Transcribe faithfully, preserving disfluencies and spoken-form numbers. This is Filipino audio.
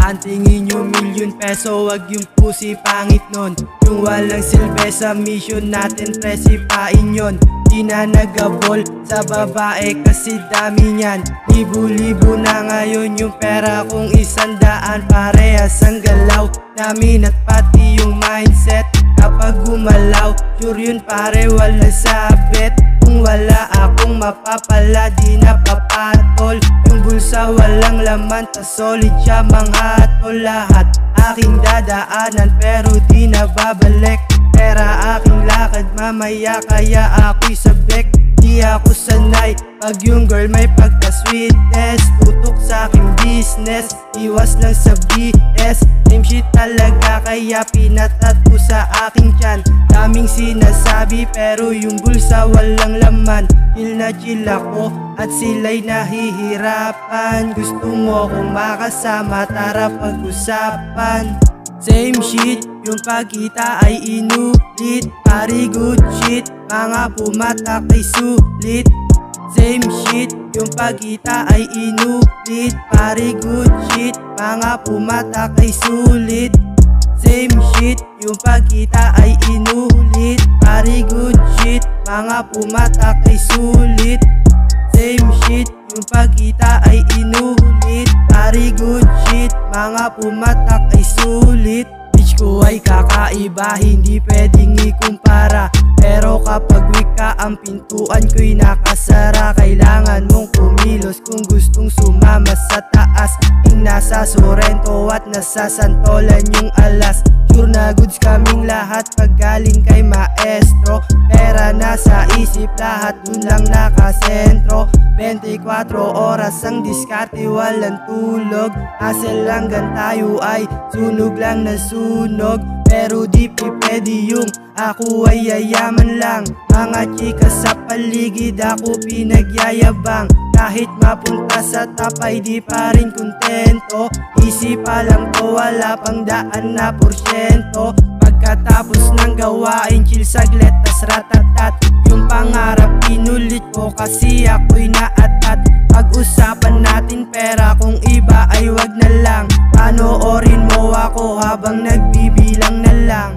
Sandaan, tingin nyo milyon peso, wag yung pusi pangit nun. Yung walang silbi sa mission natin, presipain yun. Di na nagabol sa babae kasi dami niyan. Libo-libo na ngayon yung pera kung isandaan. Parehas ang galaw namin at pati yung mindset. Kapag gumalaw, sure yun pare wala sabit. Kung wala akong mapapala, di na papatol. Yung bulsa walang laman, ta solid siya manghatol. Lahat aking dadaanan pero di na babalik. Pera aking lakad mamaya kaya ako'y sabik. Di ako sanay pag yung girl may pagka-sweetness. Tutok sa aking business, iwas lang sa B S. Same shit talaga kaya pinatato sa aking tiyan. Daming sinasabi pero yung bulsa walang laman. Chill na chill ako at sila'y nahihirapan. Gusto mo kong makasama, tara pag-usapan. Same shit, yung pagkita ay inulit. Pari good shit, mga pumatak ay sulit. Same shit, yung pagkita ay inulit. Pari good shit, mga pumatak ay sulit. Same shit, yung pagkita ay inulit. Pari good shit, mga pumatak ay sulit. Same shit, yung pagkita ay inulit. Pari good shit, mga pumatak ay sulit. Bitch ko ay kakaiba, hindi pwedeng ikumpara. Pero kapag weak ka, ang pintuan ko'y nakasara. Kailangan mong kumilos kung gustong sumama sa taas. Ing nasa Sorrento at nasa Santolan yung alas. Sure na goods kaming lahat pag galing kay maestro. Pera nasa isip lahat, dun lang nakasentro. Twenty-four oras ang diskarte, walang tulog. Hassle hanggang tayo ay sunog lang na sunog. Pero di pwede yung ako ay yayaman lang. Mga chika sa paligid ako pinagyayabang. Kahit mapunta sa top ay di pa rin kontento. Easy pa lang to, wala pang daan na porsyento. Pagkatapos ng gawain, chill saglit tas ratatat. Yung pangarap pinulit ko kasi ako'y naatat. Pag-usapan natin pera, kung iba ay wag na lang. Panoorin mo ako habang nagbibilang na lang.